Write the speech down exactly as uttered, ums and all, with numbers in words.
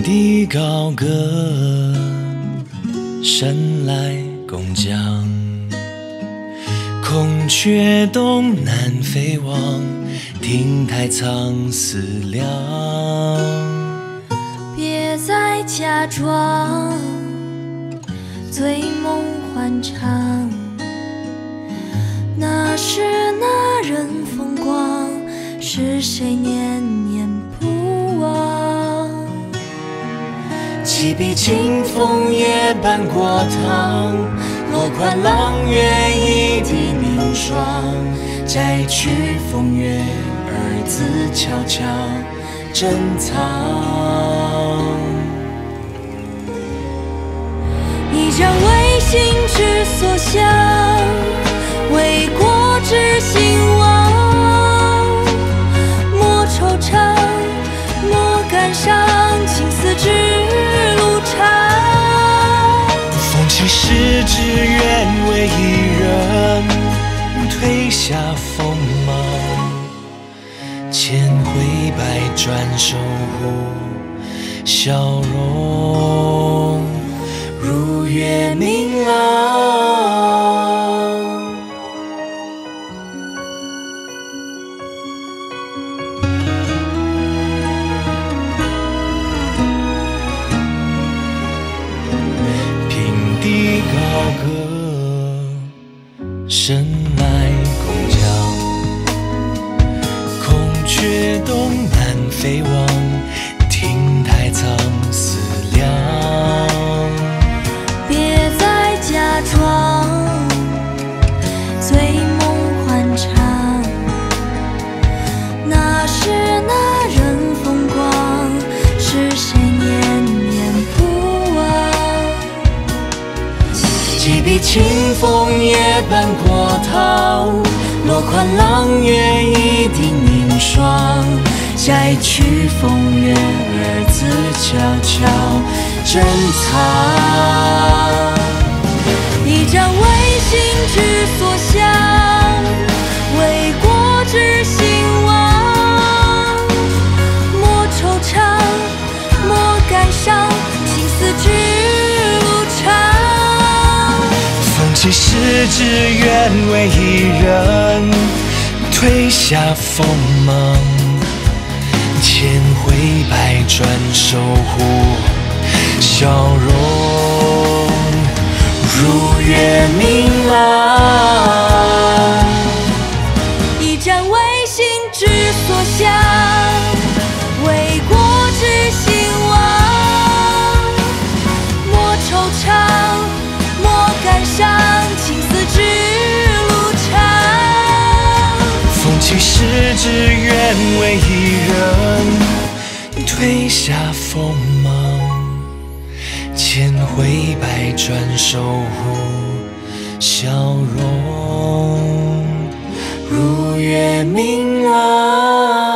地高阁，神来共将。孔雀东南飞望，亭台苍思量。 别再假装，醉梦欢畅。那时那人风光，是谁念念不忘？ 几笔清风也伴过堂，落款朗月一地凝霜。摘去风月，二字悄悄珍藏。 一张为心之所向，为国之兴亡。莫惆怅，莫感伤，青丝之路长。 风起时，只愿为一人褪下锋芒。千回百转，守护笑容如月明朗。平地高阁，神来共将。孔雀东南飞望，亭台苍思量。 别再假装，醉梦欢畅。那时那人风光，是谁念念不忘？ 几笔清风也伴过堂，落款朗月一地凝霜。摘去风月，二字悄悄珍藏。 一张为心之所向，为国之兴亡。莫惆怅，莫感伤，青丝之路长。 风起时，只愿为一人褪下锋芒。千回百转，守护笑容如月明朗。 一展为心之所向，为国之兴亡。莫惆怅，莫感伤，青丝之路长。 风起时，只愿为一人褪下锋芒。千回百转，守护笑容如月明朗。